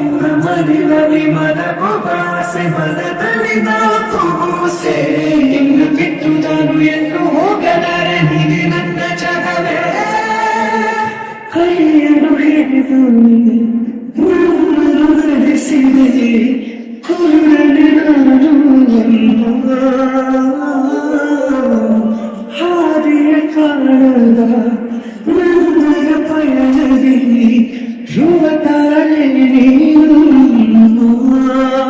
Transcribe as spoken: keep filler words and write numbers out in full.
ಮನದಲ್ಲಿ ಮನವು ಭಾಸೆ ಮನದಲ್ಲಿ ಕೂಸೆ ಇನ್ನು ಬಿಟ್ಟು ನಾನು ಎಂದು ಹೋಗಲಾರೆ ನೀನೆ ನನ್ನ ಜಗವೇ ಕೈಯನ್ನು ಹಿಡಿದು ನನ್ನನ್ನು ನಡೆಸಿದೆ ಕುರುಡನೆ ನಾನು ಹಾದಿಯ ಕಾಣದ ನನ್ನ ಪಯಣದಲ್ಲಿ ಧ್ರುವ ತಾರೆ ನೀನು